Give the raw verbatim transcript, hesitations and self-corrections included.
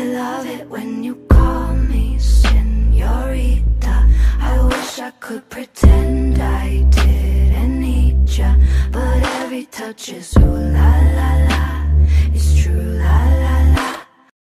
love it when you call me señorita. I wish I could pretend I didn't need ya, but every touch is ooh la la la. It's true